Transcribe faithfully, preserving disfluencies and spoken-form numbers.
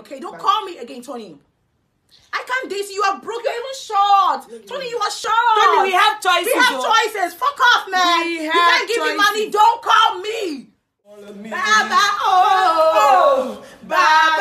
Okay, don't call me again, Tony. I can't date you. You are broke. You're even short. Tony, you are short. Tony, we have choices. We have though. choices. Fuck off, man. We You have can't give choices. me money. Don't call me. Baba, oh, Baba.